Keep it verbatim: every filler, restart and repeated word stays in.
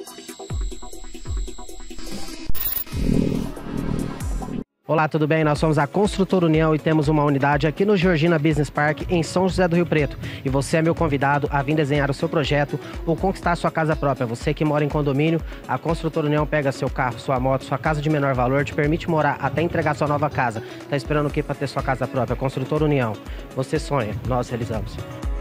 Olá, tudo bem? Nós somos a Construtora União e temos uma unidade aqui no Georgina Business Park, em São José do Rio Preto. E você é meu convidado a vir desenhar o seu projeto ou conquistar a sua casa própria. Você que mora em condomínio, a Construtora União pega seu carro, sua moto, sua casa de menor valor, te permite morar até entregar sua nova casa. Tá esperando o que para ter sua casa própria? Construtora União. Você sonha, nós realizamos.